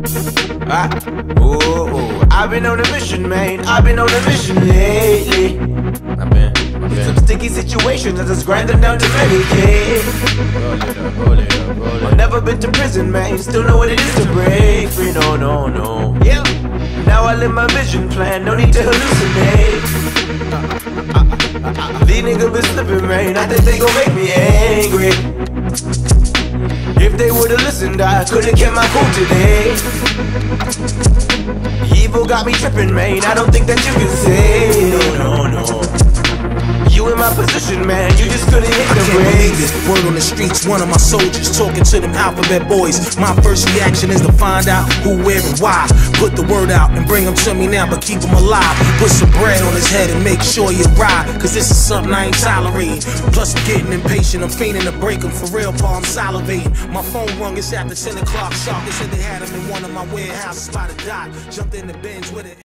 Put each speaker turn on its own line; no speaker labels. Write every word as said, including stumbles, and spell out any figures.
Ah, ooh, ooh. I've been on a mission, man. I've been on a mission lately. I've been, I've been. Some sticky situations, I just grind them down to Medicaid. Roll it up, roll it up, roll it up. I've never been to prison, man. Still know what it is to break free. No, no, no. Yeah. Now I live my vision plan. No need to hallucinate. These niggas been slipping, man. I think they gon' make me angry. If they would've listened, I could've kept my cool today. Evil got me tripping, man. I don't think that you can say no, no, no. You in my position, man, you just couldn't hit the brakes.
Word on the streets, one of my soldiers talking to them alphabet boys. My first reaction is to find out who, where, and why. Put the word out and bring them to me now, but keep them alive. Put some bread on his head and make sure you ride, cause this is something I ain't tolerating. Plus I'm getting impatient, I'm fiending to break them. For real, Paul, I'm salivating. My phone rung, it's after ten o'clock sharp. They said they had him in one of my warehouses by the dock. Jumped in the Benz with it.